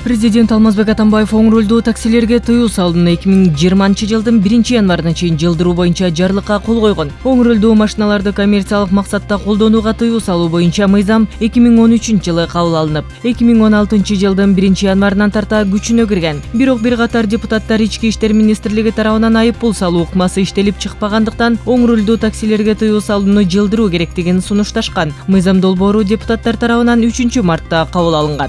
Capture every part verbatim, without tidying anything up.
Президент Алмазбек Атамбаев оң рөлдүү таксилерге тыюу салууну эки миң жыйырманчы жылдын биринчи январына чейин жылдыруу боюнча жарлыкка кол койгон. Оң рөлдүү машиналарды коммерциялык максатта колдонууга тыюу салуу боюнча мыйзам эки миң он үчүнчү жылы кабыл алынып, эки миң он алтынчы жылдын биринчи январынан тарта күчүнө кирген. Бирок бир катар депутаттар Ички иштер министрлиги тарабынан айып пул салуу ыкмасы иштелип чыкпагандыктан оң рөлдүү таксилерге тыюу салууну жылдыруу керектигин сунушташкан. Мыйзам долбоору депутаттар тарабынан үчүнчү мартта кабыл алынган.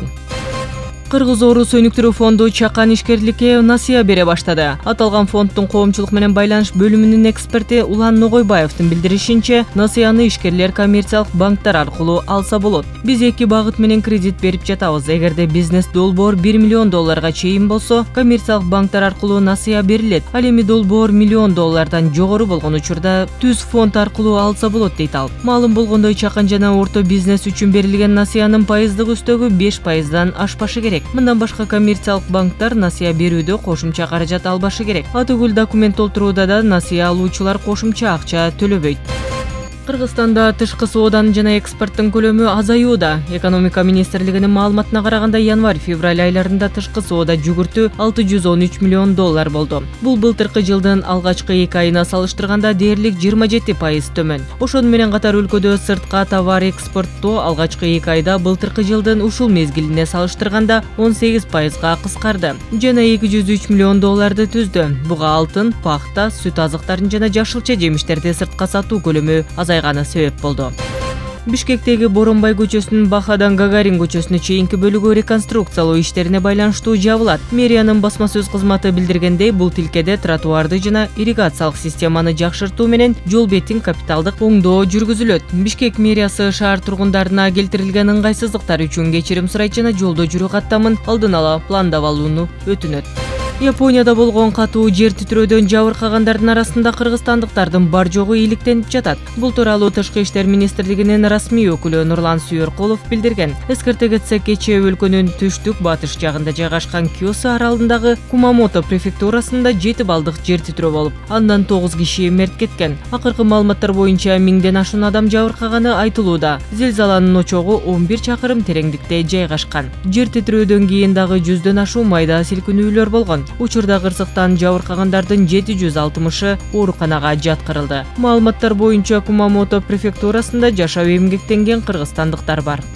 Кыргыз Орус өнүктүрүү фонду чакан ишкерликке насыя бере баштады. Аталган фонддун коомчулук менен байланыш бөлүмүнүн эксперти Улан Ногойбаевдин билдиришинче, насыяны ишкерлер коммерциялык банктар аркылуу алса болот. Биз эки багыт менен кредит берип жатабыз. Эгерде бизнес долбоор бир миллион долларга чейин болсо, коммерциялык банктар аркылуу насыя берилет. Ал эми долбоор миллион доллардан жогору болгон учурда түз фонд аркылуу алса болот дейт ал. Маалым болгондой, чакан жана орто бизнес үчүн берилген насыянын пайыздык үстөгү беш пайыздан ашпашы керек. Мындан башка коммерциялык банктар насыя берүүдө кошумча каражат албашы керек. Атүгүл документ толтурууда да насыя алуучулар кошумча акча төлөбөйт. Кыргызстанда тышкы сооданын жана экспорттун көлөмү азаюуда. Экономика министрлигинин маалыматына караганда, январь-февраль айларында тышкы соода жүгүртүү алты жүз он үч миллион доллар болду. Бул былтыркы жылдын алгачкы эки айына салыштырганда дээрлик жыйырма жети пайыз төмөн. Ошону менен катар өлкөдө сыртка товар экспорттоо алгачкы эки айда былтыркы жылдын ушул мезгилине салыштырганда он сегиз пайызга кыскарды жана эки жүз үч миллион долларды түздү. Буга алтын, пахта, сүт азыктарын жана жашылча жемиштерди сыртка сатуу көлөмү азайганы себеп болду. Бишкектеги Боронбай көчөсүнүн Бахадан Гагарин көчөсүнө чейинки бөлүгү реконструкциялоо иштерине байланыштуу жабылат. Мэриянын басма сөз кызматы билдиргендей, бул тилкеде тротуарды жана ирригациялык системаны жакшыртуу менен жол бетин капиталдык оңдоо жүргүзүлөт. Бишкек мэриясы шаар тургундарына келтирилген ыңгайсыздыктар үчүн кечирим сурайт жана жолдо жүрүү каттамын алдын ала пландап алууну өтүнөт. Японияда болгон катуу жер титирөөдөн жабыркагандардын арасында кыргызстандыктардын бар жогу ийгиликтенип жатат. Бул тууралуу Тышкы иштер министрлигинин расмий өкүлү Нурлан Сүйөркулов билдирген. Эскерте кетсек, кечээ өлкөнүн түштүк батыш жагында жайгашкан Кёсо аралындагы Кумамото префектурасында жети балдык жер титирөө болуп, андан тогуз киши мерт кеткен. Акыркы маалыматтар боюнча миңден ашуун адам жабыркаганы айтылууда. Зилзаланын очогу он бир чакырым тереңдикте жайгашкан. Жер титирөөдөн кийин дагы жүздөн ашуун майда силкинүүлөр болгон. Учурда кырсыктан жабыркагандардын жети жүз алтымышы ооруканага жаткырылды. Маалыматтар боюнча Кумамото префектурасында жашап эмгектенген кыргызстандыктар бар.